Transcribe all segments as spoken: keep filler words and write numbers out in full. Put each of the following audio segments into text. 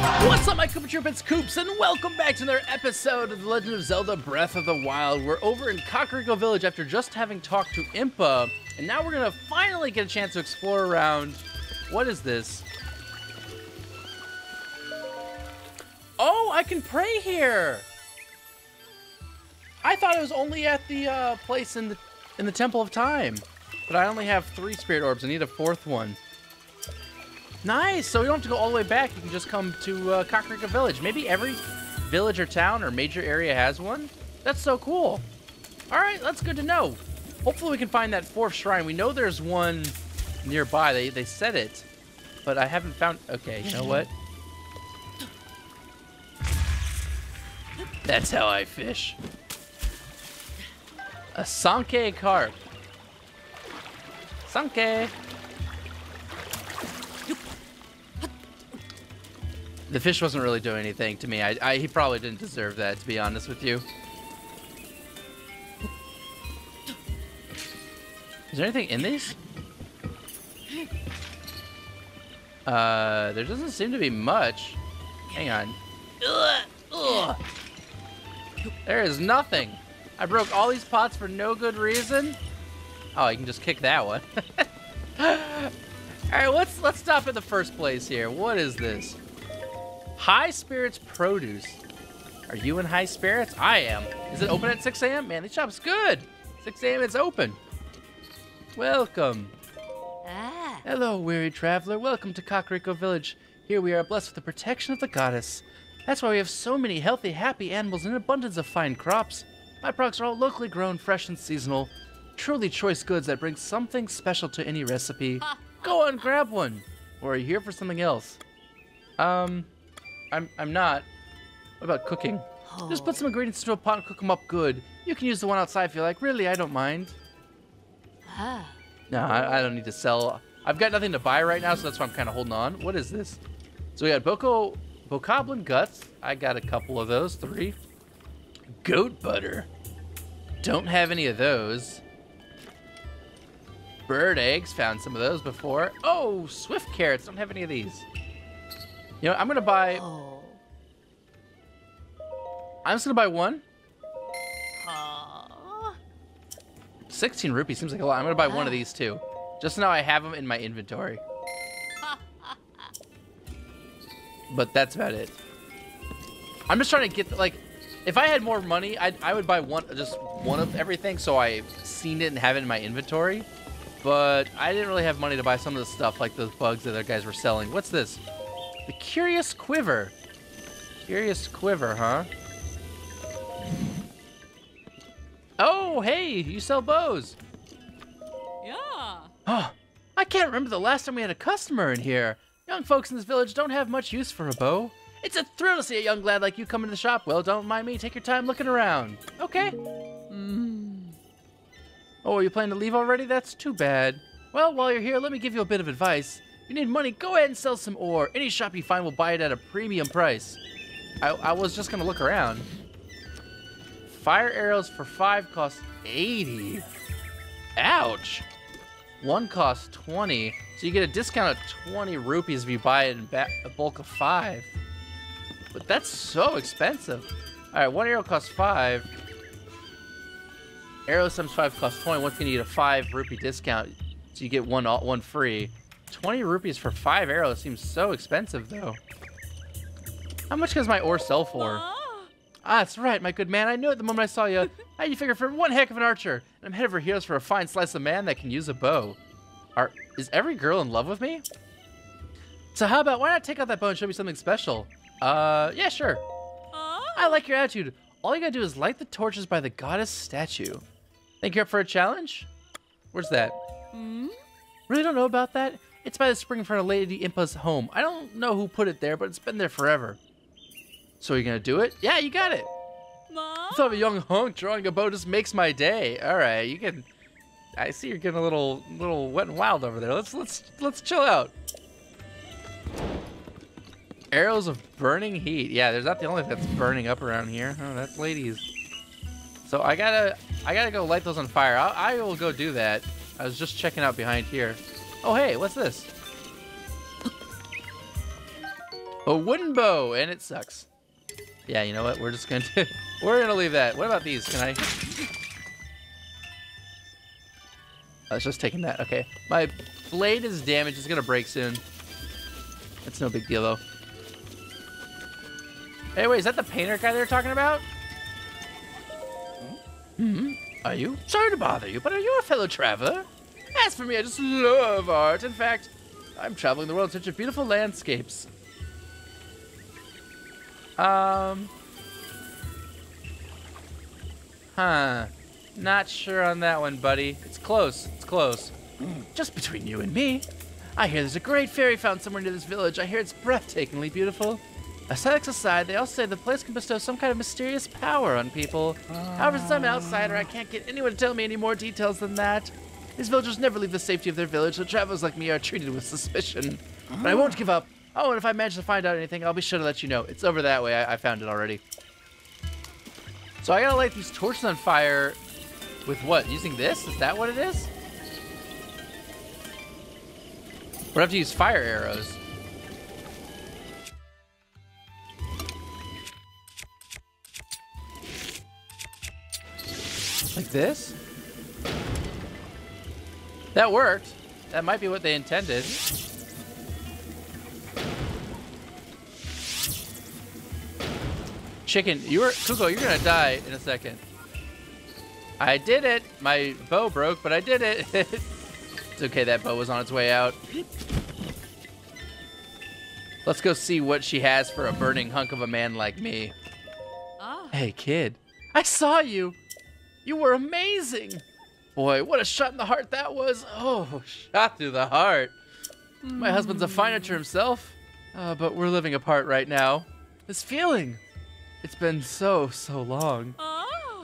What's up, my Koopa Troop? It's Koops, and welcome back to another episode of The Legend of Zelda Breath of the Wild. We're over in Kakariko Village after just having talked to Impa, and now we're gonna finally get a chance to explore around. What is this? Oh, I can pray here! I thought it was only at the uh, place in the, in the Temple of Time, but I only have three spirit orbs. I need a fourth one. Nice, so you don't have to go all the way back. You can just come to uh, Kakariko Village. Maybe every village or town or major area has one. That's so cool. All right, that's good to know. Hopefully we can find that fourth shrine. We know there's one nearby. They, they said it, but I haven't found... Okay, you know what? That's how I fish. A Sankey carp. Sankey. The fish wasn't really doing anything to me. I, I, he probably didn't deserve that, to be honest with you. Is there anything in these? Uh, there doesn't seem to be much. Hang on. Ugh, ugh. There is nothing. I broke all these pots for no good reason. Oh, you can just kick that one. All right, let's let's stop at the first place here. What is this? High Spirits Produce. Are you in high spirits? I am. Is it open at six A M? Man, this shop's good. six A M it's open. Welcome. Ah. Hello, weary traveler. Welcome to Kakariko Village. Here we are blessed with the protection of the goddess. That's why we have so many healthy, happy animals and an abundance of fine crops. My products are all locally grown, fresh and seasonal. Truly choice goods that bring something special to any recipe. Go on, grab one. Or are you here for something else? Um... I'm, I'm not. What about cooking? Oh. Just put some ingredients into a pot and cook them up good. You can use the one outside if you like. Really, I don't mind. Ah. No, I, I don't need to sell. I've got nothing to buy right now, so that's why I'm kind of holding on. What is this? So we got Boko, Bokoblin guts. I got a couple of those, three. Goat butter. Don't have any of those. Bird eggs, found some of those before. Oh, swift carrots, don't have any of these. You know, I'm gonna buy. Oh. I'm just gonna buy one. Oh. sixteen rupees seems like a lot. I'm gonna buy one of these too. Just now I have them in my inventory. But that's about it. I'm just trying to get, like, if I had more money, I'd, I would buy one, just one of everything so I've seen it and have it in my inventory. But I didn't really have money to buy some of the stuff, like those bugs that other guys were selling. What's this? The Curious Quiver. Curious Quiver, huh? Oh, hey, you sell bows. Yeah. Oh, I can't remember the last time we had a customer in here. Young folks in this village don't have much use for a bow. It's a thrill to see a young lad like you come into the shop. Well, don't mind me. Take your time looking around. Okay. Mm. Oh, are you planning to leave already? That's too bad. Well, while you're here, let me give you a bit of advice. If you need money, go ahead and sell some ore. Any shop you find will buy it at a premium price. I, I was just gonna look around. Fire arrows for five cost eighty. Ouch. One costs twenty. So you get a discount of twenty rupees if you buy it in a bulk of five. But that's so expensive. All right, one arrow costs five. Arrows times five costs twenty. Once again, you get a five rupee discount, so you get one one free. twenty rupees for five arrows seems so expensive, though. How much does my ore sell for? Ah, that's right, my good man. I knew it the moment I saw you. How you figure for one heck of an archer. And I'm headed over here for a fine slice of man that can use a bow. Are, is every girl in love with me? So how about, why not take out that bow and show me something special? Uh, yeah, sure. I like your attitude. All you gotta do is light the torches by the goddess statue. Think you're up for a challenge? Where's that? Hmm? Really don't know about that? It's by the spring in front of Lady Impa's home. I don't know who put it there, but it's been there forever. So are you gonna do it? Yeah, you got it. Mom? I thought of a young hunk drawing a bow just makes my day. All right, you can. I see you're getting a little, little wet and wild over there. Let's, let's, let's chill out. Arrows of burning heat. Yeah, there's not the only thing that's burning up around here. Oh, that's ladies. So I gotta, I gotta go light those on fire. I, I will go do that. I was just checking out behind here. Oh, hey, what's this? A wooden bow, and it sucks. Yeah, you know what? We're just gonna we're gonna leave that. What about these? Can I? I was just taking that. Okay, my blade is damaged. It's gonna break soon. It's no big deal though. Hey, wait, is that the painter guy they were talking about? Hmm. Are you? Sorry to bother you, but are you a fellow traveler? As for me, I just love art. In fact, I'm traveling the world in search of beautiful landscapes. Um. Huh. Not sure on that one, buddy. It's close. It's close. Just between you and me, I hear there's a great fairy fountain somewhere near this village. I hear it's breathtakingly beautiful. Aesthetics aside, they all say the place can bestow some kind of mysterious power on people. However, since I'm an outsider, I can't get anyone to tell me any more details than that. These villagers never leave the safety of their village, so travelers like me are treated with suspicion. But I won't give up. Oh, and if I manage to find out anything, I'll be sure to let you know. It's over that way. I, I found it already. So I gotta light these torches on fire with what? Using this? Is that what it is? We're gonna have to use fire arrows. Like this? That worked. That might be what they intended. Chicken, you were Kuko, you're gonna die in a second. I did it. My bow broke, but I did it. It's okay, that bow was on its way out. Let's go see what she has for a burning hunk of a man like me. Ah. Hey, kid. I saw you. You were amazing. Boy, what a shot in the heart that was. Oh, shot through the heart. My husband's a fighter himself, uh, but we're living apart right now. This feeling. It's been so, so long. Ah.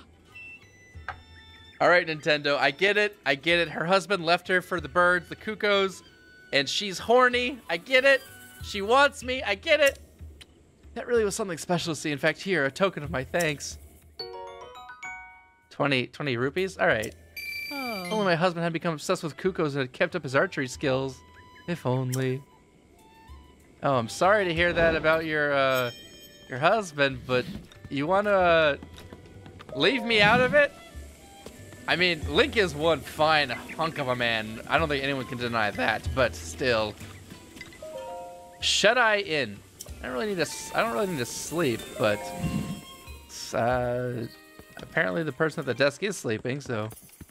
All right, Nintendo, I get it. I get it. Her husband left her for the birds, the cuckoos, and she's horny. I get it. She wants me. I get it. That really was something special to see. In fact, here, a token of my thanks. twenty, twenty rupees? All right. Oh. If only my husband had become obsessed with cuckoos and had kept up his archery skills. If only. Oh, I'm sorry to hear that about your, uh, your husband, but you want to uh, leave me out of it? I mean, Link is one fine hunk of a man. I don't think anyone can deny that, but still. Shut eye in. I don't really need to. I don't really need to sleep, but uh, apparently the person at the desk is sleeping, so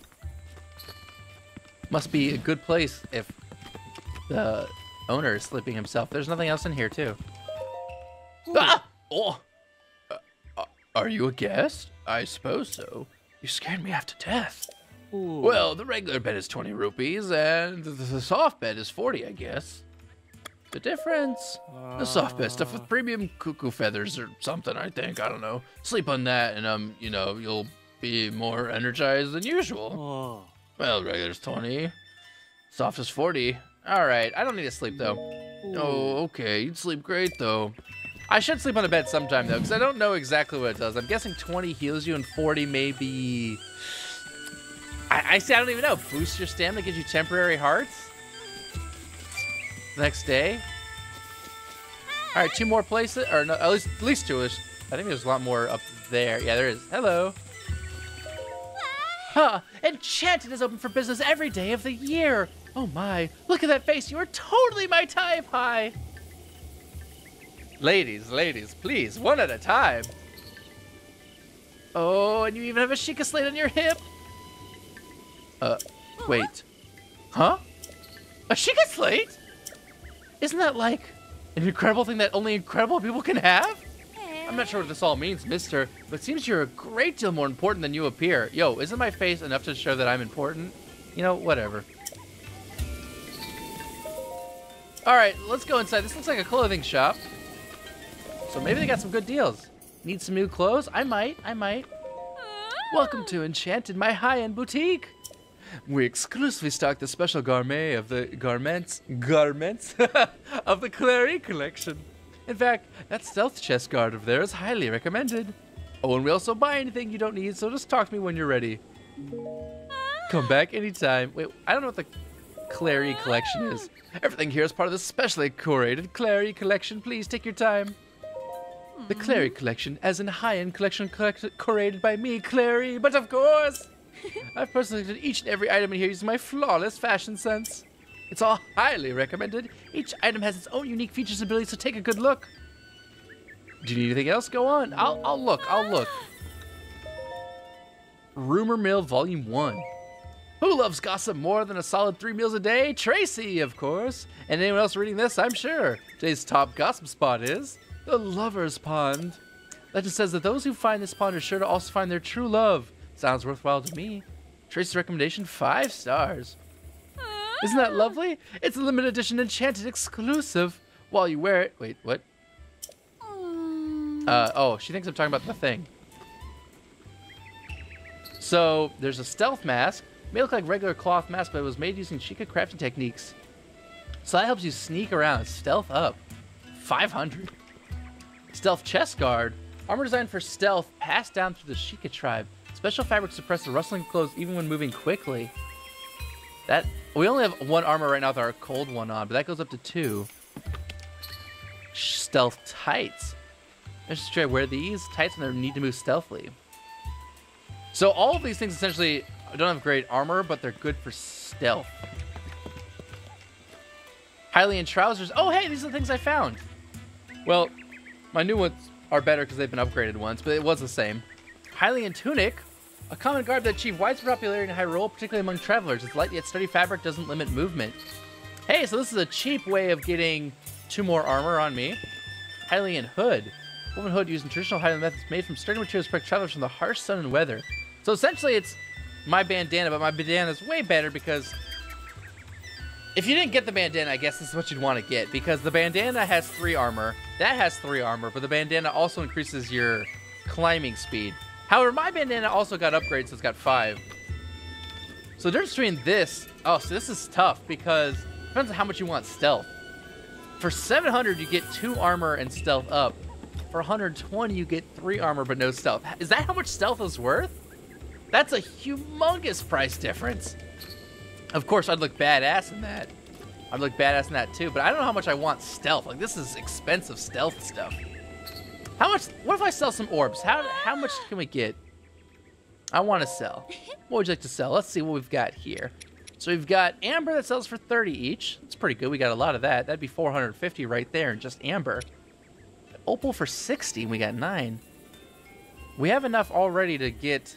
must be a good place if the owner is sleeping himself. There's nothing else in here, too. Ah! Oh. Uh, are you a guest? I suppose so. You scared me half to death. Ooh. Well, the regular bed is twenty rupees, and the, the soft bed is forty, I guess. The difference? Uh, the soft bed stuffed with premium cuckoo feathers or something, I think. I don't know. Sleep on that, and, um, you know, you'll be more energized than usual. Oh. Well, regular's twenty. Soft is forty. All right, I don't need to sleep, though. Ooh. Oh, okay. You'd sleep great, though. I should sleep on the bed sometime, though, because I don't know exactly what it does. I'm guessing twenty heals you and forty maybe... I, I see, I don't even know. Boost your stamina, gives you temporary hearts? Next day? All right, two more places, or no, at least, at least two-ish. I think there's a lot more up there. Yeah, there is. Hello. Huh, Enchanted is open for business every day of the year. Oh my, look at that face. You are totally my type. Hi. Ladies, ladies, please, one at a time. Oh, and you even have a Sheikah slate on your hip. Uh, wait. Huh? A Sheikah slate? Isn't that like an incredible thing that only incredible people can have? I'm not sure what this all means, mister, but it seems you're a great deal more important than you appear. Yo, isn't my face enough to show that I'm important? You know, whatever. All right, let's go inside. This looks like a clothing shop. So maybe they got some good deals. Need some new clothes? I might, I might. Welcome to Enchanted, my high-end boutique. We exclusively stock the special gourmet of the garments, garments of the Clary collection. In fact, that stealth chest guard over there is highly recommended. Oh, and we also buy anything you don't need, so just talk to me when you're ready. Come back anytime. Wait, I don't know what the... Clary collection is. Everything here is part of the specially curated Clary collection. Please take your time. The Clary collection, as in high-end collection collect curated by me, Clary. But of course, I've personally selected each and every item in here using my flawless fashion sense. It's all highly recommended. Each item has its own unique features and abilities, so take a good look. Do you need anything else? Go on. I'll, I'll look. I'll look. Rumor Mill Volume one. Who loves gossip more than a solid three meals a day? Tracy, of course. And anyone else reading this, I'm sure. Today's top gossip spot is the Lover's Pond. Legend says that those who find this pond are sure to also find their true love. Sounds worthwhile to me. Tracy's recommendation, five stars. Isn't that lovely? It's a limited edition enchanted exclusive. While you wear it... Wait, what? Uh, oh, she thinks I'm talking about the thing. So, there's a stealth mask. It may look like regular cloth mask, but it was made using Sheikah crafting techniques. So that helps you sneak around, stealth up. five hundred. Stealth chest guard. Armor designed for stealth, passed down through the Sheikah tribe. Special fabric suppresses the rustling of clothes even when moving quickly. That we only have one armor right now with our cold one on, but that goes up to two. Stealth tights. Let's just try to wear these tights when they need to move stealthily. So all of these things essentially don't have great armor, but they're good for stealth. Hylian trousers. Oh, hey, these are the things I found. Well, my new ones are better because they've been upgraded once, but it was the same. Hylian tunic. A common garb that achieved widespread popularity in Hyrule, particularly among travelers. Its light yet sturdy fabric doesn't limit movement. Hey, so this is a cheap way of getting two more armor on me. Hylian hood. Woven hood using traditional Hylian methods made from sturdy materials to protect travelers from the harsh sun and weather. So essentially it's my bandana, but my bandana is way better because if you didn't get the bandana, I guess this is what you'd want to get, because the bandana has three armor, that has three armor, but the bandana also increases your climbing speed. However, my bandana also got upgrades, so it's got five. So the difference between this, oh, so this is tough because it depends on how much you want stealth. For seven hundred, you get two armor and stealth up. For one hundred twenty, you get three armor but no stealth. Is that how much stealth is worth? That's a humongous price difference. Of course, I'd look badass in that. I'd look badass in that too, but I don't know how much I want stealth. Like, this is expensive stealth stuff. How much? What if I sell some orbs? How how much can we get? I want to sell. What would you like to sell? Let's see what we've got here. So we've got amber that sells for thirty each. That's pretty good. We got a lot of that. That'd be four hundred fifty right there in just amber. Opal for sixty. We got nine. We have enough already to get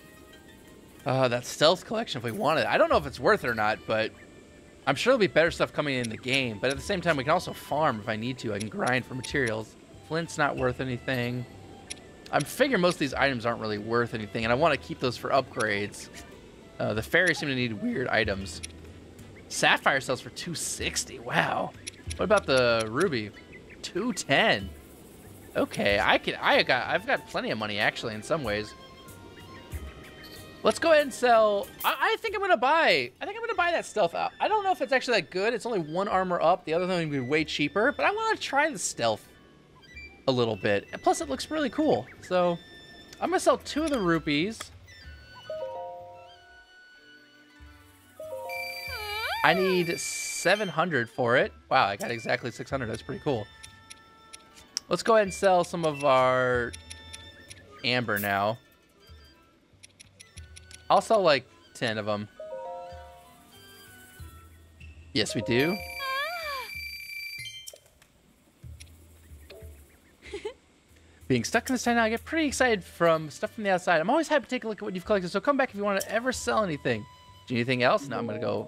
uh, that stealth collection if we want it. I don't know if it's worth it or not, but I'm sure there'll be better stuff coming in the game. But at the same time, we can also farm if I need to. I can grind for materials. Flint's not worth anything. I figure most of these items aren't really worth anything, and I want to keep those for upgrades. Uh, the fairies seem to need weird items. Sapphire sells for two sixty. Wow. What about the ruby? two ten. Okay, I can. I got. I've got plenty of money actually in some ways. Let's go ahead and sell. I, I think I'm gonna buy. I think I'm gonna buy that stealth out. I don't know if it's actually that good. It's only one armor up. The other thing would be way cheaper, but I want to try the stealth a little bit. And plus, it looks really cool. So I'm gonna sell two of the rupees. I need seven hundred for it. Wow, I got exactly six hundred. That's pretty cool. Let's go ahead and sell some of our amber now. I'll sell like ten of them. Yes, we do. Being stuck in this town now, I get pretty excited from stuff from the outside. I'm always happy to take a look at what you've collected, so come back if you want to ever sell anything. Do you need anything else? No, I'm going to go.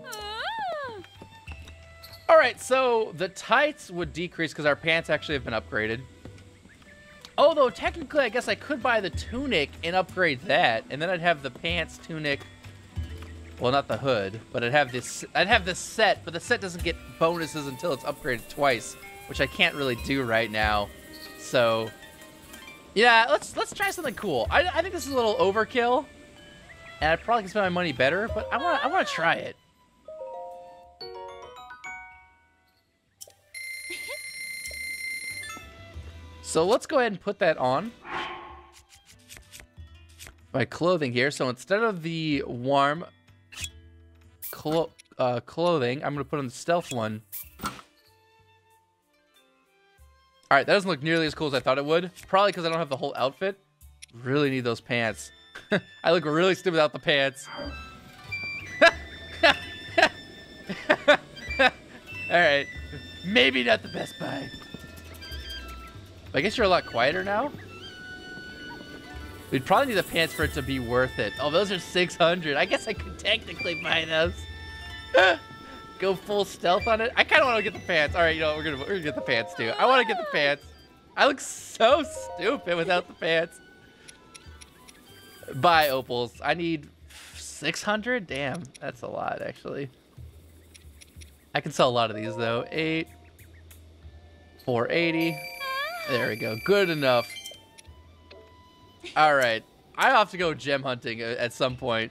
All right, so the tights would decrease because our pants actually have been upgraded. Although, technically, I guess I could buy the tunic and upgrade that, and then I'd have the pants, tunic, well, not the hood, but I'd have this, I'd have this set, but the set doesn't get bonuses until it's upgraded twice, which I can't really do right now. So, yeah, let's let's try something cool. I, I think this is a little overkill, and I probably can spend my money better, but I want I want to try it. So let's go ahead and put that on my clothing here. So instead of the warm clo uh, clothing. I'm gonna put on the stealth one. All right, that doesn't look nearly as cool as I thought it would. Probably because I don't have the whole outfit. Really need those pants. I look really stupid without the pants. All right, maybe not the best buy. I guess you're a lot quieter now. We'd probably need the pants for it to be worth it. Oh, those are six hundred. I guess I could technically buy those. Go full stealth on it. I kind of want to get the pants. All right, you know what? We're gonna we're gonna get the pants too. I want to get the pants. I look so stupid without the pants. Buy opals. I need six hundred. Damn, that's a lot actually. I can sell a lot of these though. Eight, four eighty. There we go. Good enough. All right. I have to go gem hunting at some point.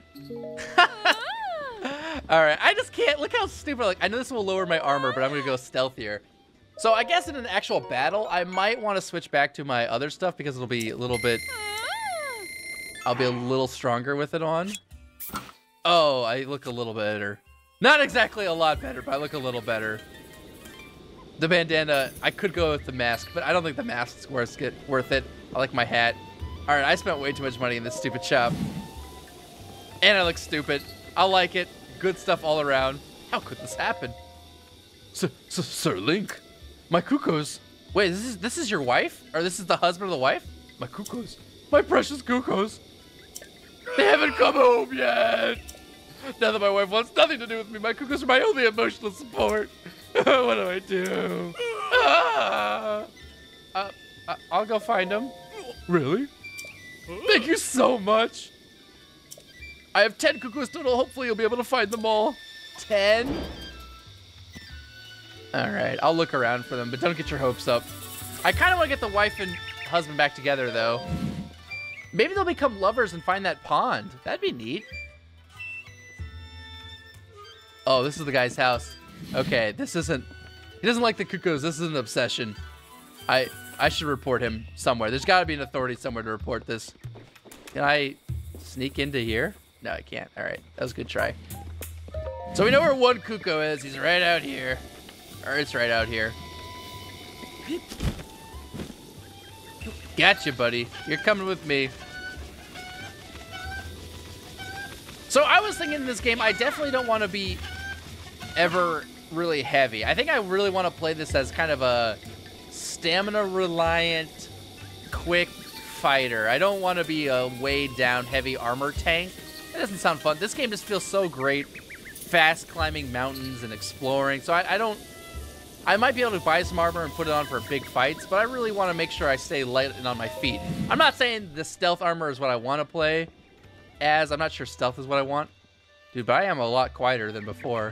All right. I just can't. Look how stupid. Like, I know this will lower my armor, but I'm going to go stealthier. So I guess in an actual battle, I might want to switch back to my other stuff because it'll be a little bit... I'll be a little stronger with it on. Oh, I look a little better. Not exactly a lot better, but I look a little better. The bandana, I could go with the mask, but I don't think the mask's worth it. Worth it. I like my hat. All right, I spent way too much money in this stupid shop. And I look stupid. I like it. Good stuff all around. How could this happen? Sir, Sir, Sir Link, my cuckoos. Wait, this is this is your wife? Or this is the husband of the wife? My cuckoos. My precious cuckoos. They haven't come home yet. Now that my wife wants nothing to do with me, my cuckoos are my only emotional support. What do I do? Ah! Uh, uh, I'll go find them. Really? Thank you so much. I have ten cuckoos total. Hopefully you'll be able to find them all. ten? All right, I'll look around for them, but don't get your hopes up. I kind of want to get the wife and husband back together, though. Maybe they'll become lovers and find that pond. That'd be neat. Oh, this is the guy's house. Okay, this isn't... He doesn't like the cuckoos. This is an obsession. I I should report him somewhere. There's got to be an authority somewhere to report this. Can I sneak into here? No, I can't. All right, that was a good try. So we know where one cuckoo is. He's right out here. Or it's right out here. Gotcha, buddy. You're coming with me. So I was thinking in this game, I definitely don't want to be ever really heavy. I think I really want to play this as kind of a stamina-reliant, quick fighter. I don't want to be a weighed-down, heavy armor tank. That doesn't sound fun. This game just feels so great. Fast climbing mountains and exploring. So I, I don't... I might be able to buy some armor and put it on for big fights, but I really want to make sure I stay light and on my feet. I'm not saying the stealth armor is what I want to play as. I'm not sure stealth is what I want. Dude, but I am a lot quieter than before.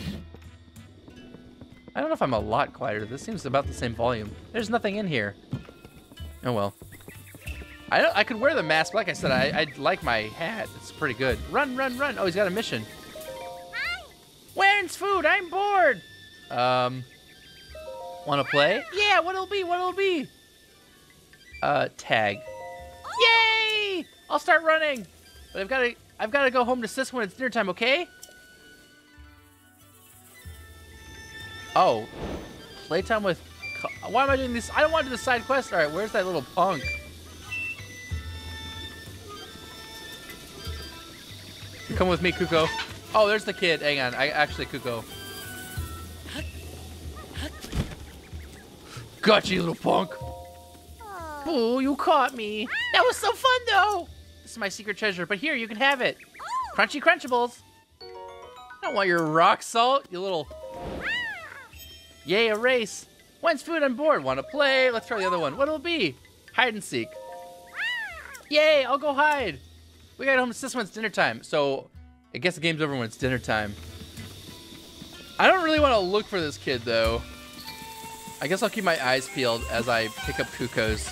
I don't know if I'm a lot quieter. This seems about the same volume. There's nothing in here. Oh, well. I don't, I could wear the mask. Like I said, I, I like my hat. It's pretty good. Run, run, run. Oh, he's got a mission. When's food? I'm bored. Um... Want to play? Yeah, what'll it be? What'll it be? Uh, tag. Yay! I'll start running. But I've got to I've got to go home to Sis when it's dinner time, okay? Oh. Playtime with... Why am I doing this? I don't want to do the side quest. All right, where's that little punk? Come with me, Kuko. Oh, there's the kid. Hang on. I actually, Kuko. Got you, little punk. Oh, you caught me. That was so fun, though. This is my secret treasure, but here, you can have it. Crunchy Crunchables. I don't want your rock salt, you little... Yay, a race. When's food on board? Want to play? Let's try the other one. What'll it be? Hide and seek. Yay, I'll go hide. We got home to Sis when it's dinner time. So, I guess the game's over when it's dinner time. I don't really want to look for this kid, though. I guess I'll keep my eyes peeled as I pick up cuckoos.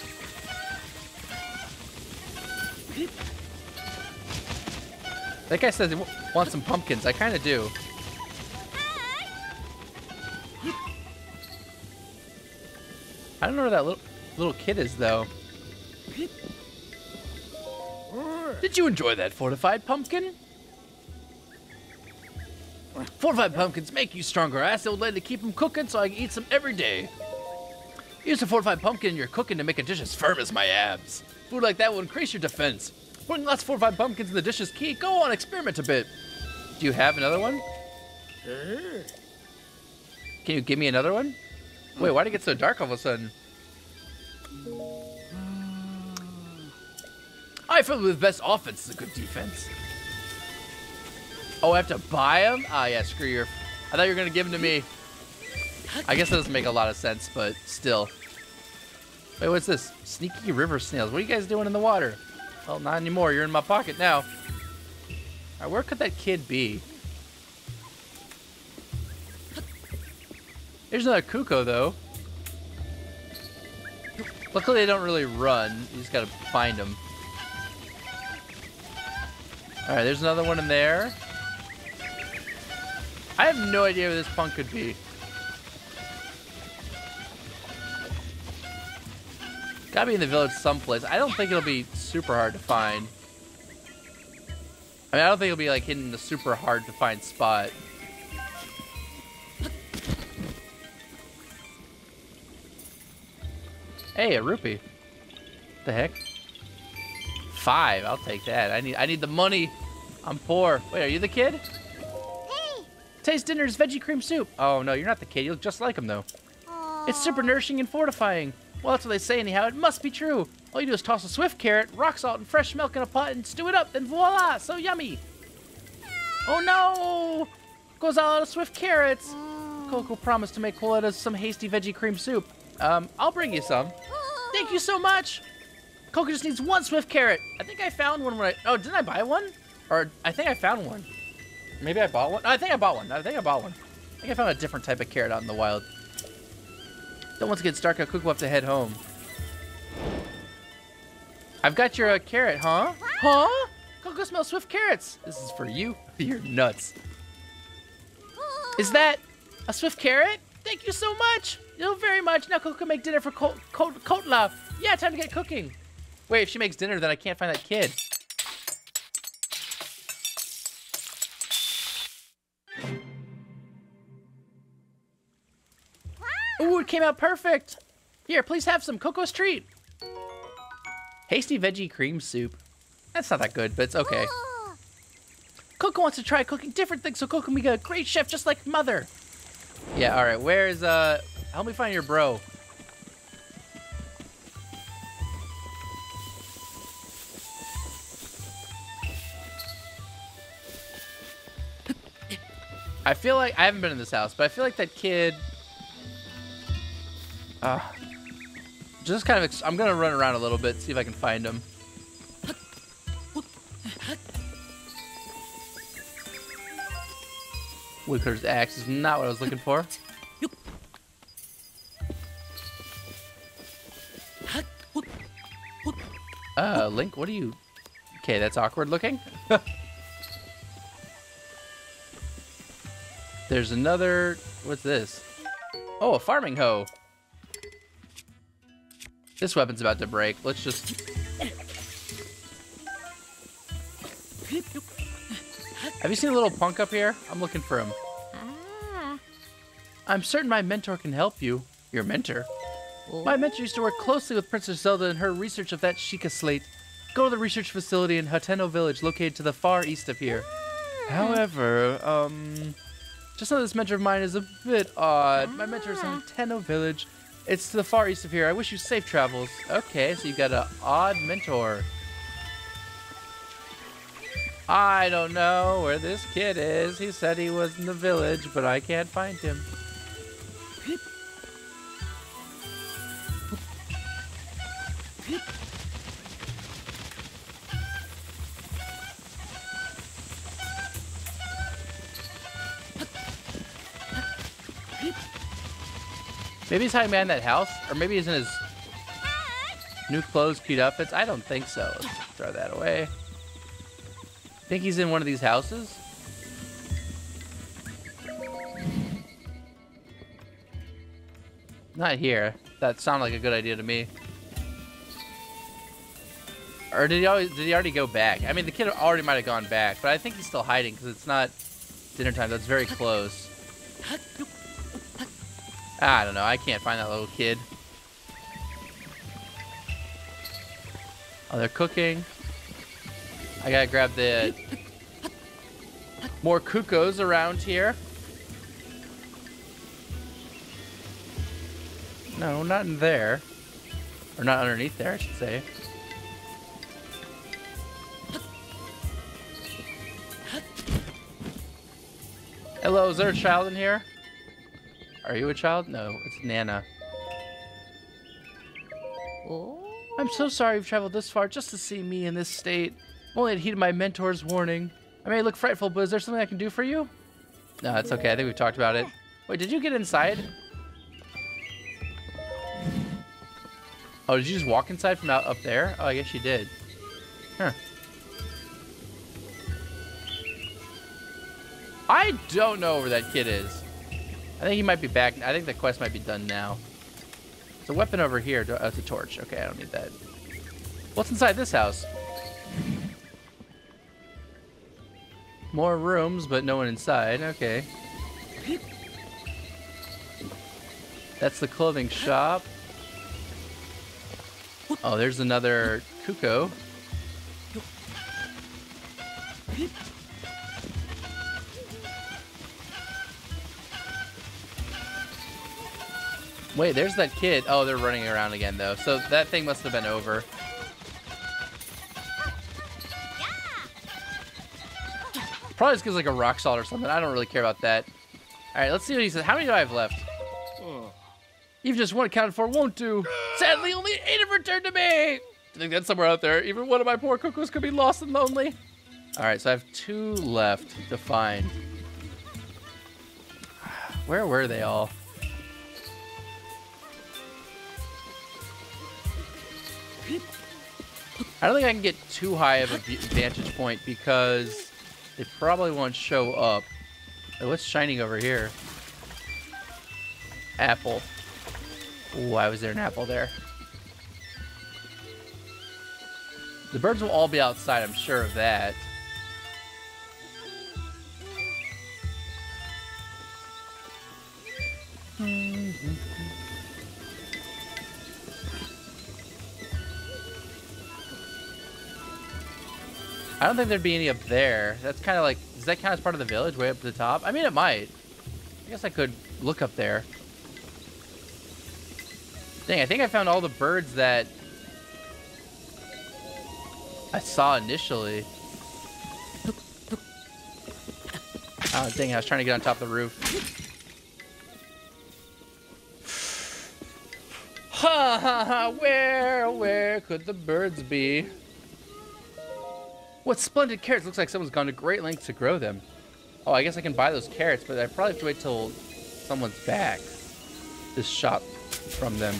That guy says he wants some pumpkins. I kind of do. I don't know where that little, little kid is, though. Did you enjoy that fortified pumpkin? Fortified pumpkins make you stronger. I asked the old lady to keep them cooking so I can eat some every day. Use a fortified pumpkin in your cooking to make a dish as firm as my abs. Food like that will increase your defense. Putting lots of fortified pumpkins in the dish is key. Go on, experiment a bit. Do you have another one? Can you give me another one? Wait, why'd it get so dark all of a sudden? I feel with best offense is a good defense. Oh, I have to buy them? Ah, yeah, screw your... I thought you were going to give them to me. I guess that doesn't make a lot of sense, but still. Wait, what's this? Sneaky river snails. What are you guys doing in the water? Well, not anymore. You're in my pocket now. All right, where could that kid be? There's another Cuckoo, though. Luckily, they don't really run. You just gotta find them. All right, there's another one in there. I have no idea where this punk could be. Gotta be in the village someplace. I don't think it'll be super hard to find. I mean, I don't think it'll be like hidden in a super hard to find spot. Hey, a rupee. The heck? Five. I'll take that. I need. I need the money. I'm poor. Wait, are you the kid? Hey. Taste dinner's veggie cream soup. Oh no, you're not the kid. You look just like him though. Aww. It's super nourishing and fortifying. Well, that's what they say anyhow. It must be true. All you do is toss a swift carrot, rock salt, and fresh milk in a pot and stew it up. Then voila, so yummy. Oh no! Goes all out of swift carrots. Mm. Coco promised to make Coletta some hasty veggie cream soup. Um, I'll bring you some. Thank you so much. Coco just needs one swift carrot. I think I found one when I... Oh, didn't I buy one? Or I think I found one. Maybe I bought one. No, I think I bought one. I think I bought one. I think I found a different type of carrot out in the wild. Then once it gets dark, Coco will have to head home. I've got your uh, carrot, huh? Huh? Coco smells swift carrots. This is for you. You're nuts. Is that a swift carrot? Thank you so much. You very much. Now Coco can make dinner for Ko Ko Kotla. Yeah, time to get cooking. Wait, if she makes dinner, then I can't find that kid. Ooh, it came out perfect. Here, please have some Coco's treat. Hasty veggie cream soup. That's not that good, but it's okay. Coco wants to try cooking different things so Coco can be a great chef just like Mother. Yeah, all right. Where's, uh, help me find your bro. I feel like, I haven't been in this house, but I feel like that kid, uh, just kind of, ex I'm going to run around a little bit, see if I can find him. Woodcutter's axe is not what I was looking for. Uh, Link, what are you... Okay, that's awkward looking. There's another... What's this? Oh, a farming hoe. This weapon's about to break. Let's just... Have you seen a little punk up here? I'm looking for him. Ah. I'm certain my mentor can help you. Your mentor? My mentor used to work closely with Princess Zelda in her research of that Sheikah slate. Go to the research facility in Hateno Village, located to the far east of here. However, um... just know this mentor of mine is a bit odd. My mentor is in Hateno Village. It's to the far east of here. I wish you safe travels. Okay, so you've got an odd mentor. I don't know where this kid is. He said he was in the village, but I can't find him. Maybe he's hiding behind that house, or maybe he's in his new clothes, cute outfits. I don't think so. Let's throw that away. Think he's in one of these houses? Not here. That sounded like a good idea to me. Or did he always, did he already go back? I mean, the kid already might have gone back, but I think he's still hiding because it's not dinner time. That's very close. I don't know. I can't find that little kid. Oh, they're cooking. I gotta grab the more cuckoos around here. No, not in there. Or not underneath there, I should say. Hello, is there a child in here? Are you a child? No, it's Nana. Oh. I'm so sorry you've traveled this far just to see me in this state. Only had heeded my mentor's warning. I may look frightful, but is there something I can do for you? No, it's okay. I think we've talked about it. Wait, did you get inside? Oh, did you just walk inside from out up there? Oh, I guess you did. Huh. I don't know where that kid is. I think he might be back. I think the quest might be done now. There's a weapon over here. Oh, it's a torch. Okay, I don't need that. What's inside this house? More rooms, but no one inside. Okay. That's the clothing shop. Oh, there's another cuckoo. Wait, there's that kid. Oh, they're running around again, though. So that thing must have been over. Probably just gives like a rock salt or something. I don't really care about that. All right, let's see what he says. How many do I have left? Even just one accounted for won't do. Sadly, only eight have returned to me. I think that's somewhere out there. Even one of my poor cuckoos could be lost and lonely. All right, so I have two left to find. Where were they all? I don't think I can get too high of a vantage point because they probably won't show up. Oh, what's shining over here? Apple. Why was there an apple there? The birds will all be outside, I'm sure of that. I don't think there'd be any up there. That's kind of like, does that count as part of the village way up to the top? I mean, it might. I guess I could look up there. Dang, I think I found all the birds that I saw initially. Oh, dang, I was trying to get on top of the roof. Ha ha ha, where, where could the birds be? What splendid carrots. Looks like someone's gone to great lengths to grow them. Oh, I guess I can buy those carrots, but I probably have to wait till someone's back to shop from them.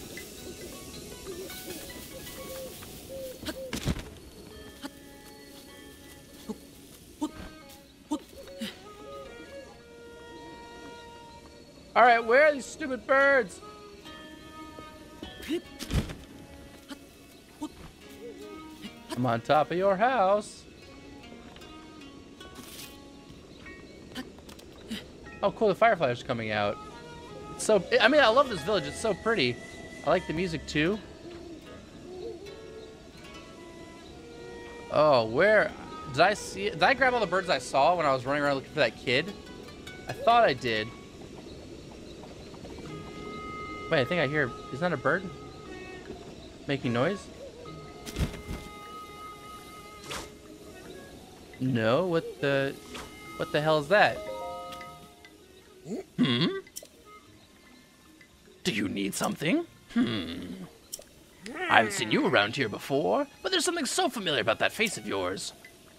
All right, where are these stupid birds? I'm on top of your house. Oh, cool, the fireflies are coming out. It's so, I mean, I love this village. It's so pretty. I like the music, too. Oh, where? Did I see, did I grab all the birds I saw when I was running around looking for that kid? I thought I did. Wait, I think I hear, is that a bird making noise? No, what the, what the hell is that? Hmm? Do you need something? Hmm. I haven't seen you around here before, but there's something so familiar about that face of yours.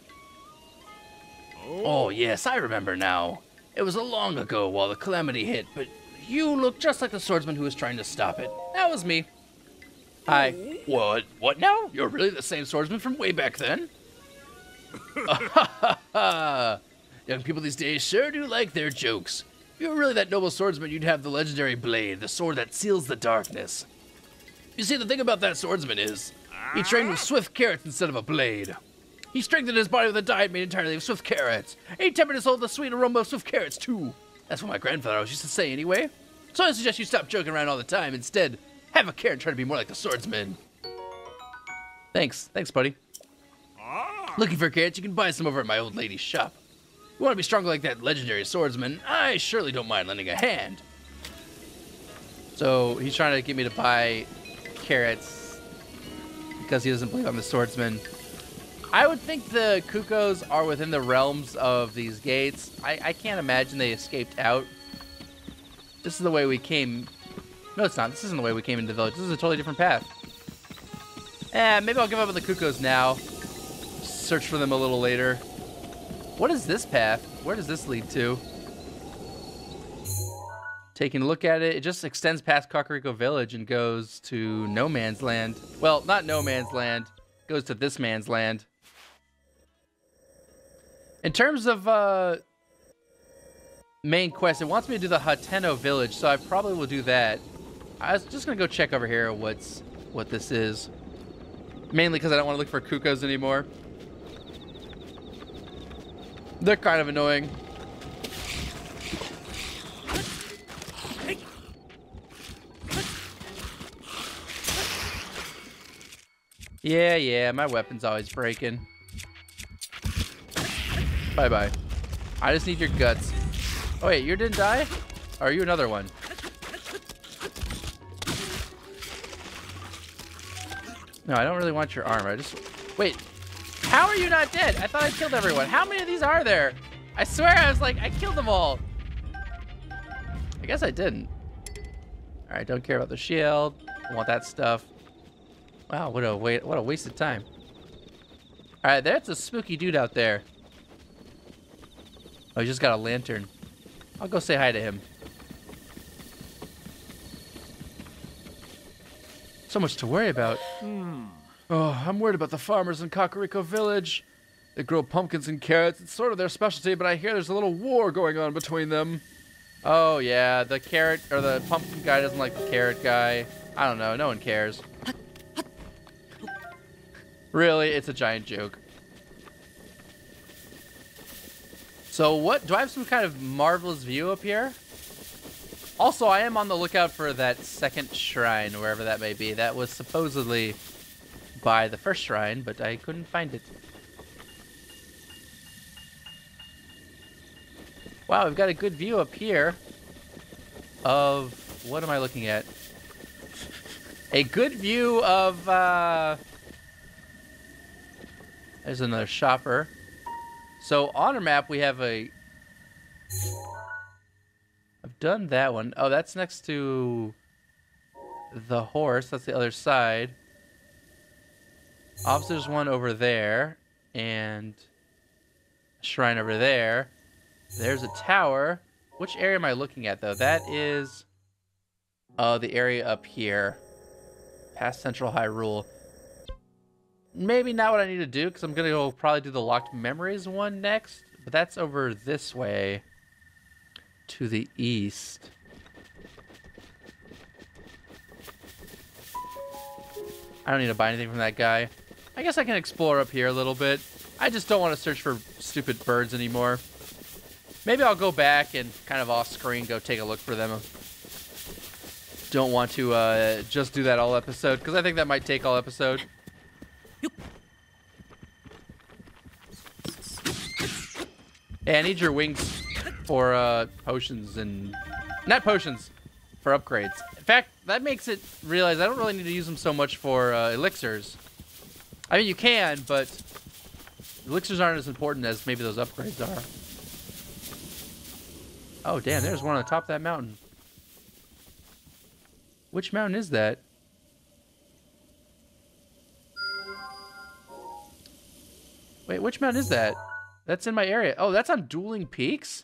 Oh, yes, I remember now. It was a long ago while the calamity hit, but you look just like the swordsman who was trying to stop it. That was me. Hi. What? What now? You're really the same swordsman from way back then? Young people these days sure do like their jokes. If you were really that noble swordsman, you'd have the legendary blade, the sword that seals the darkness. You see, the thing about that swordsman is, he trained with swift carrots instead of a blade. He strengthened his body with a diet made entirely of swift carrots. He tempered his soul with the sweet aroma of swift carrots, too. That's what my grandfather always used to say, anyway. So I suggest you stop joking around all the time. Instead, have a care and try to be more like the swordsman. Thanks. Thanks, buddy. Looking for carrots? You can buy some over at my old lady's shop. You want to be stronger like that legendary swordsman? I surely don't mind lending a hand. So he's trying to get me to buy carrots because he doesn't believe I'm the swordsman. I would think the Cuckoos are within the realms of these gates. I, I can't imagine they escaped out. This is the way we came. No, it's not. This isn't the way we came into the village. This is a totally different path. Eh, maybe I'll give up on the Cuckoos now. Search for them a little later. What is this path? Where does this lead to? Taking a look at it, it just extends past Kakariko Village and goes to No Man's Land. Well, not No Man's Land. Goes to this man's land. In terms of uh, main quest, it wants me to do the Hateno village, so I probably will do that. I was just gonna go check over here what's what this is. Mainly because I don't want to look for Cuckoos anymore. They're kind of annoying. Yeah, yeah, my weapon's always breaking. Bye-bye. I just need your guts. Oh, wait, you didn't die? Or are you another one? No, I don't really want your armor. I just... Wait, how are you not dead? I thought I killed everyone. How many of these are there? I swear I was like, I killed them all. I guess I didn't. All right, don't care about the shield. I want that stuff. Wow, what a wait! What a waste of time. All right, there's a spooky dude out there. Oh, he just got a lantern. I'll go say hi to him. So much to worry about. Hmm. Oh, I'm worried about the farmers in Kakariko Village. They grow pumpkins and carrots. It's sort of their specialty, but I hear there's a little war going on between them. Oh yeah, the carrot or the pumpkin guy doesn't like the carrot guy. I don't know. No one cares. Really, it's a giant joke. So what, do I have some kind of marvelous view up here? Also, I am on the lookout for that second shrine, wherever that may be. That was supposedly by the first shrine, but I couldn't find it. Wow, we've got a good view up here of, what am I looking at? A good view of, uh... there's another shopper. So on our map we have a... I've done that one. Oh, that's next to the horse. That's the other side. Obviously there's one over there. And a shrine over there. There's a tower. Which area am I looking at though? That is... Oh, the area up here. Past Central Hyrule. Maybe not what I need to do, because I'm going to go probably do the Locked Memories one next. But that's over this way. To the east. I don't need to buy anything from that guy. I guess I can explore up here a little bit. I just don't want to search for stupid birds anymore. Maybe I'll go back and kind of off screen go take a look for them. Don't want to uh, just do that all episode, because I think that might take all episode. Hey, I need your wings for uh, potions and... Not potions, for upgrades. In fact, that makes it realize I don't really need to use them so much for uh, elixirs. I mean, you can, but elixirs aren't as important as maybe those upgrades are. Oh, damn, there's one on the top of that mountain. Which mountain is that? Wait, which mountain is that? That's in my area. Oh, that's on Dueling Peaks?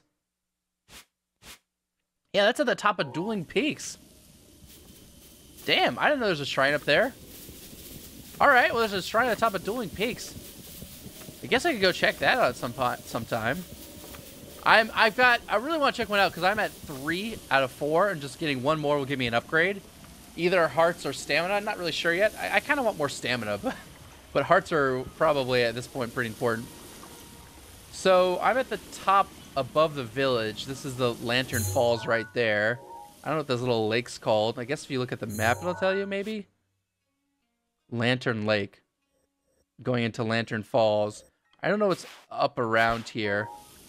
Yeah, that's at the top of Dueling Peaks. Damn, I didn't know there was a shrine up there. Alright, well, there's a shrine at the top of Dueling Peaks. I guess I could go check that out some sometime. I'm, I've got, I really want to check one out because I'm at three out of four, and just getting one more will give me an upgrade. Either hearts or stamina, I'm not really sure yet. I, I kind of want more stamina, but But hearts are probably at this point pretty important. So I'm at the top above the village. This is the Lantern Falls right there. I don't know what this little lake's called. I guess if you look at the map, it'll tell you maybe. Lantern Lake. Going into Lantern Falls. I don't know what's up around here.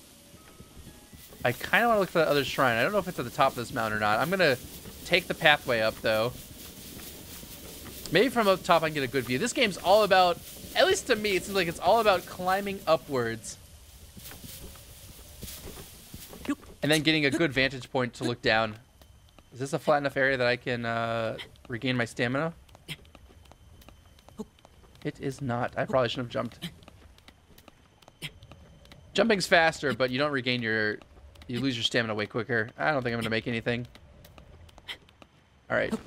I kind of want to look for that other shrine. I don't know if it's at the top of this mountain or not. I'm going to take the pathway up, though. Maybe from up top I can get a good view. This game's all about, at least to me, it seems like it's all about climbing upwards. And then getting a good vantage point to look down. Is this a flat enough area that I can uh, regain my stamina? It is not. I probably shouldn't have jumped. Jumping's faster, but you don't regain your... You lose your stamina way quicker. I don't think I'm going to make anything. All right.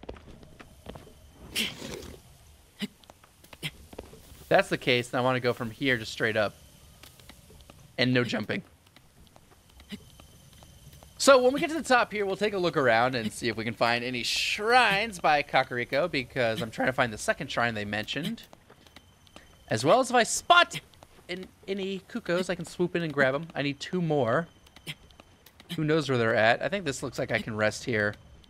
If that's the case, then I want to go from here just straight up. And no jumping. So when we get to the top here, we'll take a look around and see if we can find any shrines by Kakariko, because I'm trying to find the second shrine they mentioned. As well as if I spot in any Kukos, I can swoop in and grab them. I need two more. Who knows where they're at? I think this looks like I can rest here.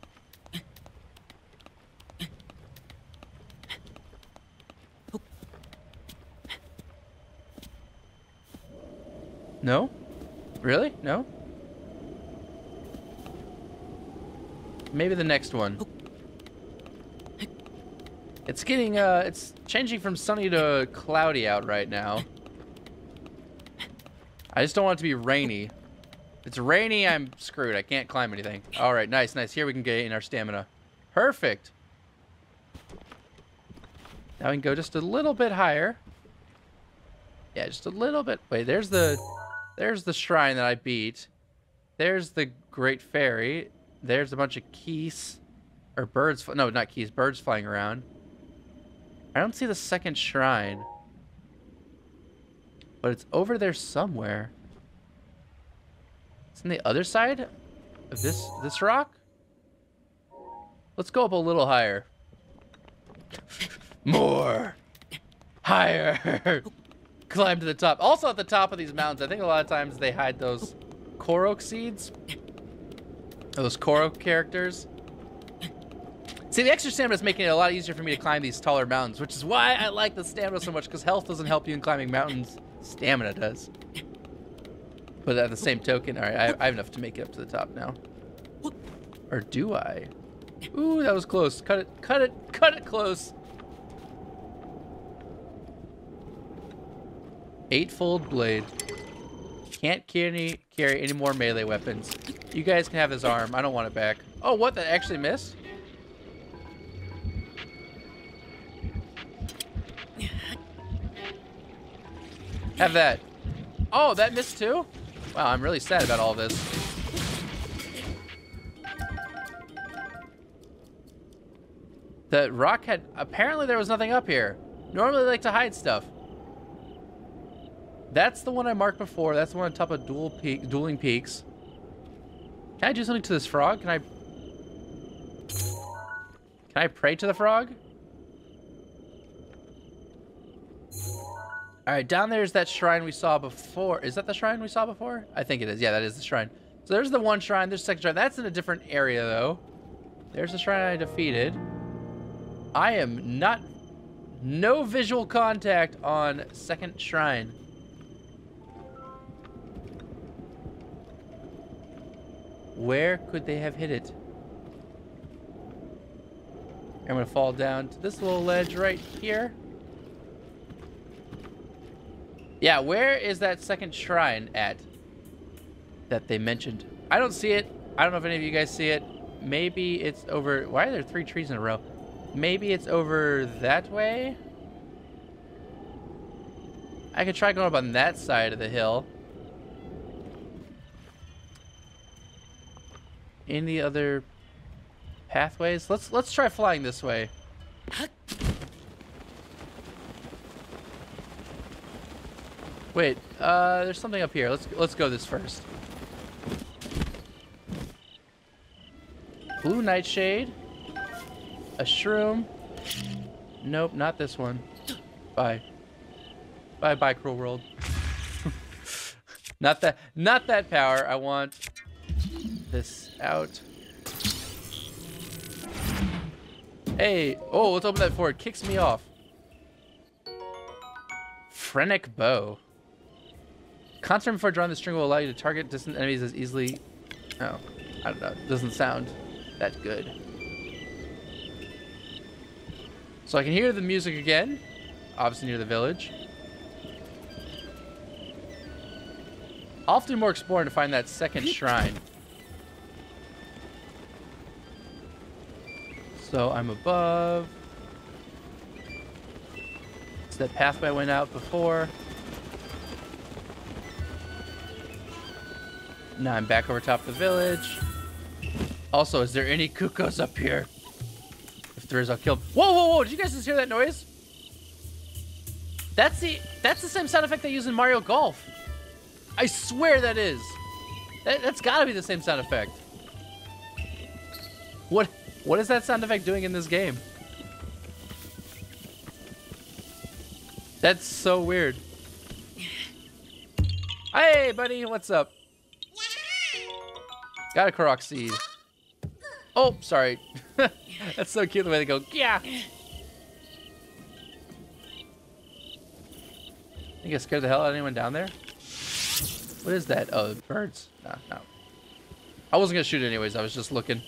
No? Really? No? Maybe the next one. It's getting, uh, it's changing from sunny to cloudy out right now. I just don't want it to be rainy. If it's rainy, I'm screwed. I can't climb anything. All right, nice, nice. Here we can gain our stamina. Perfect. Now we can go just a little bit higher. Yeah, just a little bit. Wait, there's the, there's the shrine that I beat. There's the Great Fairy. There's a bunch of keys, or birds. No, not keys. Birds flying around. I don't see the second shrine, but it's over there somewhere. It's on the other side of this this rock. Let's go up a little higher. More. Higher. Climb to the top. Also at the top of these mountains, I think a lot of times they hide those Korok seeds. Those Korok characters. See, the extra stamina is making it a lot easier for me to climb these taller mountains, which is why I like the stamina so much, because health doesn't help you in climbing mountains. Stamina does. But at the same token, all right, I, I have enough to make it up to the top now. Or do I? Ooh, that was close. Cut it, cut it, cut it close. Eightfold blade. Can't carry, carry any more melee weapons. You guys can have this arm. I don't want it back. Oh, what? That actually missed? Have that. Oh, that missed too? Wow, I'm really sad about all this. The rock had... Apparently there was nothing up here. Normally they like to hide stuff. That's the one I marked before. That's the one on top of dual peak, dueling peaks. Can I do something to this frog? Can I... Can I pray to the frog? All right, down there's that shrine we saw before. Is that the shrine we saw before? I think it is. Yeah, that is the shrine. So there's the one shrine. There's the second shrine. That's in a different area, though. There's the shrine I defeated. I am not... No visual contact on second shrine. Where could they have hit it? I'm going to fall down to this little ledge right here. Yeah, where is that second shrine at that they mentioned? I don't see it. I don't know if any of you guys see it. Maybe it's over... Why are there three trees in a row? Maybe it's over that way? I could try going up on that side of the hill. Any other pathways? Let's let's try flying this way. Wait, uh, there's something up here. Let's let's go this first. Blue nightshade. A shroom. Nope, not this one. Bye. Bye bye, cruel world. Not that not that power. I want this out. Hey, oh, let's open that for it. Kicks me off. Phrenic bow. Constant before drawing the string will allow you to target distant enemies as easily. Oh, I don't know. It doesn't sound that good. So I can hear the music again. Obviously near the village. I'll have to do more exploring to find that second shrine. So I'm above. It's that pathway I went out before. Now I'm back over top of the village. Also, is there any cuckoos up here? If there is, I'll kill them. Whoa, whoa, whoa! Did you guys just hear that noise? That's the that's the same sound effect they use in Mario Golf. I swear that is. That, that's got to be the same sound effect. What what is that sound effect doing in this game? That's so weird. Hey, buddy, what's up? Got a Korok seed. Oh, sorry. That's so cute the way they go. Yeah. You get scared the hell out of anyone down there? What is that? Oh, birds. No, no. I wasn't gonna shoot it anyways. I was just looking.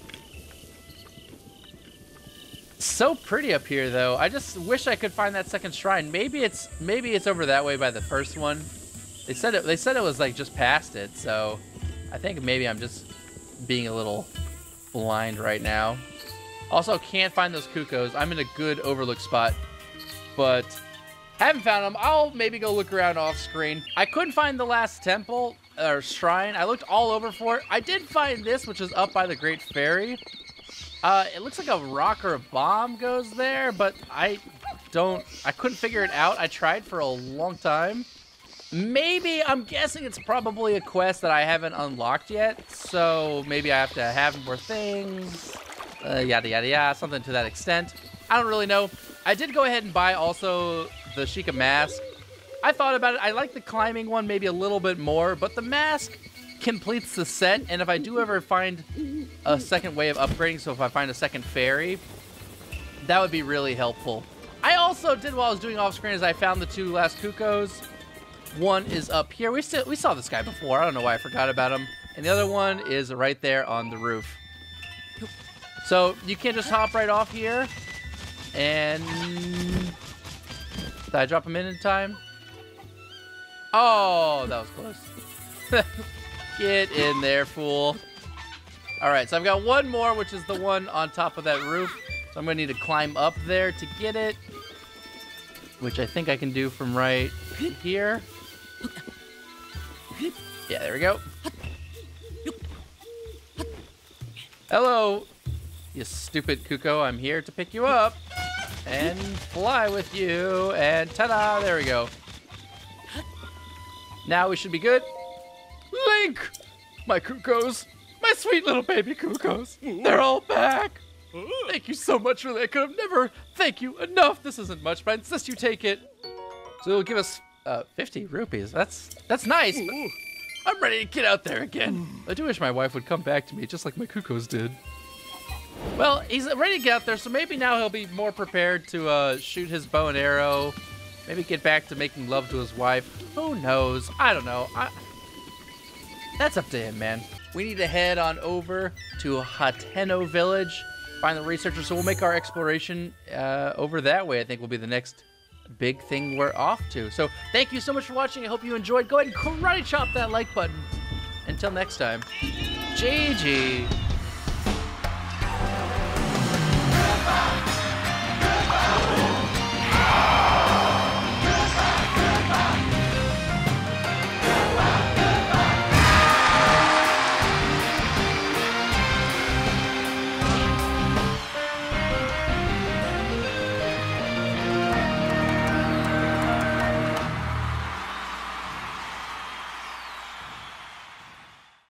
So pretty up here, though. I just wish I could find that second shrine. Maybe it's maybe it's over that way by the first one. They said it. They said it was like just past it. So I think maybe I'm just being a little blind right now. Also, can't find those cuckoos. I'm in a good overlook spot, but haven't found them. I'll maybe go look around off screen. I couldn't find the last temple or shrine. I looked all over for it. I did find this, which is up by the Great Fairy. Uh, it looks like a rock or a bomb goes there, but I don't, I couldn't figure it out. I tried for a long time. Maybe, I'm guessing it's probably a quest that I haven't unlocked yet, so maybe I have to have more things, uh, yada yada yada, something to that extent. I don't really know. I did go ahead and buy also the Sheikah mask. I thought about it. I like the climbing one maybe a little bit more, but the mask completes the set, and if I do ever find a second way of upgrading, so if I find a second fairy, that would be really helpful. I also did while I was doing off screen is I found the two last cuckoos. One is up here. We still we saw this guy before. I don't know why I forgot about him. And the other one is right there on the roof. So you can't just hop right off here. And did I drop him in in time? Oh, that was close. Get in there, fool. All right, so I've got one more, which is the one on top of that roof. So I'm gonna need to climb up there to get it, which I think I can do from right here. Yeah, there we go. Hello, you stupid cuckoo. I'm here to pick you up and fly with you. And ta-da, there we go. Now we should be good. Link! My cuckoos. My sweet little baby cuckoos. They're all back. Thank you so much for that. I could have never thank you enough. This isn't much, but I insist you take it. So it'll give us uh, fifty rupees. That's that's nice. But I'm ready to get out there again. I do wish my wife would come back to me, just like my cuckoos did. Well, he's ready to get out there, so maybe now he'll be more prepared to uh, shoot his bow and arrow. Maybe get back to making love to his wife. Who knows? I don't know. I... That's up to him, man. We need to head on over to Hateno Village, find the researchers, so we'll make our exploration uh, over that way. I think will be the next big thing we're off to. So thank you so much for watching. I hope you enjoyed. Go ahead and karate chop that like button. Until next time, G G.